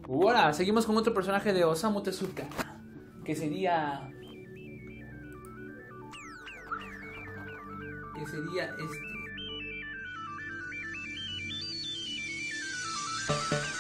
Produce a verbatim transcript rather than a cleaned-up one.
Ahora, seguimos con otro personaje de Osamu Tezuka, que sería... Que sería este...